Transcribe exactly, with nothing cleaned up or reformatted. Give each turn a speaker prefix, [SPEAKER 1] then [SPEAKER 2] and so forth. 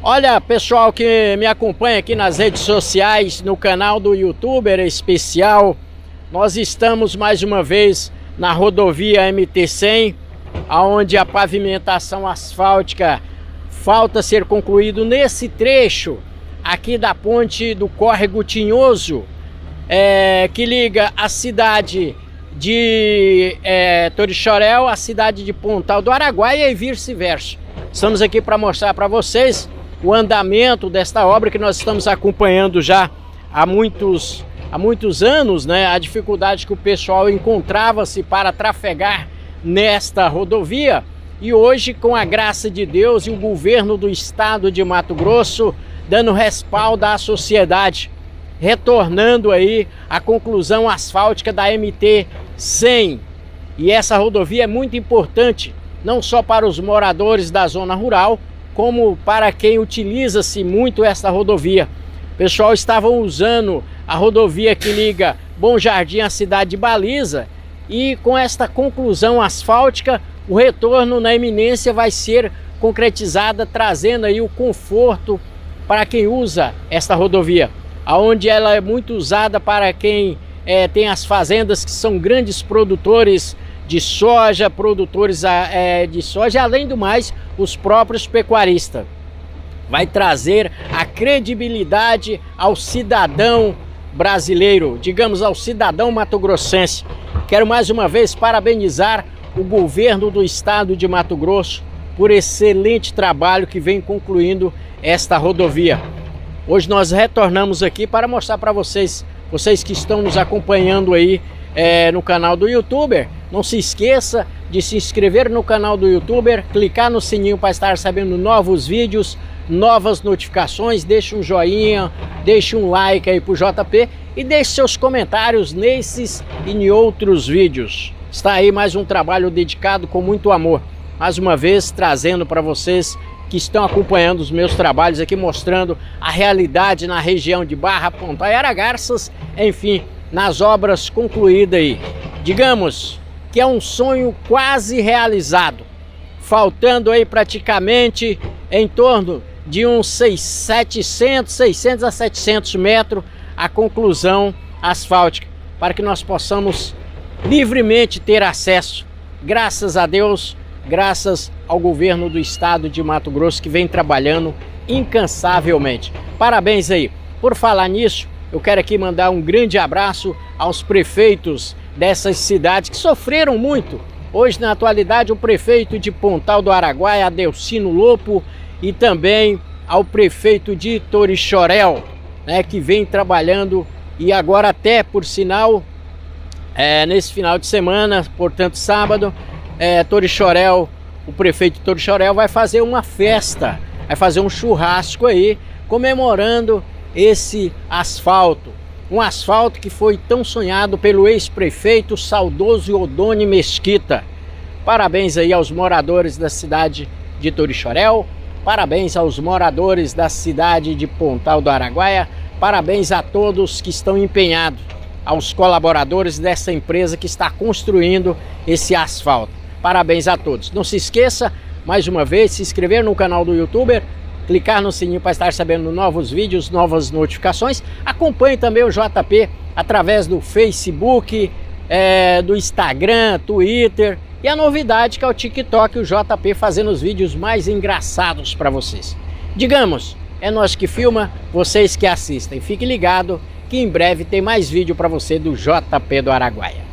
[SPEAKER 1] Olha, pessoal que me acompanha aqui nas redes sociais, no canal do YouTuber Especial, nós estamos mais uma vez na rodovia M T cem, onde a pavimentação asfáltica falta ser concluído nesse trecho aqui da ponte do Córrego Tinhoso, é, que liga a cidade de é, Torixoréu à cidade de Pontal do Araguaia e vice-versa. Estamos aqui para mostrar para vocês o andamento desta obra que nós estamos acompanhando já há muitos, há muitos anos, né? A dificuldade que o pessoal encontrava-se para trafegar nesta rodovia, e hoje, com a graça de Deus e o governo do estado de Mato Grosso dando respaldo à sociedade, retornando aí a conclusão asfáltica da M T cem. E essa rodovia é muito importante, não só para os moradores da zona rural, como para quem utiliza-se muito essa rodovia. O pessoal estava usando a rodovia que liga Bom Jardim à cidade de Baliza, e com esta conclusão asfáltica, o retorno na eminência vai ser concretizada, trazendo aí o conforto para quem usa esta rodovia, aonde ela é muito usada para quem é, tem as fazendas que são grandes produtores de soja, produtores é, de soja, além do mais, os próprios pecuaristas. Vai trazer a credibilidade ao cidadão brasileiro, digamos, ao cidadão mato-grossense. Quero mais uma vez parabenizar o governo do estado de Mato Grosso por excelente trabalho que vem concluindo esta rodovia. Hoje nós retornamos aqui para mostrar para vocês, vocês que estão nos acompanhando aí é, no canal do YouTuber, não se esqueça de se inscrever no canal do YouTuber, clicar no sininho para estar sabendo novos vídeos, novas notificações, deixe um joinha, deixe um like aí pro J P e deixe seus comentários nesses e em outros vídeos. Está aí mais um trabalho dedicado com muito amor, mais uma vez trazendo para vocês que estão acompanhando os meus trabalhos aqui, mostrando a realidade na região de Barra, Pontal e Aragarças, enfim, nas obras concluídas aí. Digamos que é um sonho quase realizado, faltando aí praticamente em torno de uns seiscentos, seiscentos a setecentos metros a conclusão asfáltica, para que nós possamos livremente ter acesso, graças a Deus, graças ao governo do estado de Mato Grosso, que vem trabalhando incansavelmente. Parabéns aí. Por falar nisso, eu quero aqui mandar um grande abraço aos prefeitos dessas cidades que sofreram muito. Hoje, na atualidade, o prefeito de Pontal do Araguaia, Adelcino Lopo, e também ao prefeito de Torixoréu, né, que vem trabalhando, e agora até, por sinal, é, nesse final de semana, portanto sábado, é, Torixoréu, o prefeito de Torixoréu vai fazer uma festa, vai fazer um churrasco aí, comemorando esse asfalto. Um asfalto que foi tão sonhado pelo ex-prefeito saudoso Odone Mesquita. Parabéns aí aos moradores da cidade de Torixoréu, parabéns aos moradores da cidade de Pontal do Araguaia, parabéns a todos que estão empenhados, aos colaboradores dessa empresa que está construindo esse asfalto. Parabéns a todos. Não se esqueça, mais uma vez, se inscrever no canal do YouTuber, clicar no sininho para estar sabendo novos vídeos, novas notificações. Acompanhe também o J P através do Facebook, é, do Instagram, Twitter, e a novidade que é o TikTok, o J P fazendo os vídeos mais engraçados para vocês. Digamos, é nós que filma, vocês que assistem. Fique ligado que em breve tem mais vídeo para você do J P do Araguaia.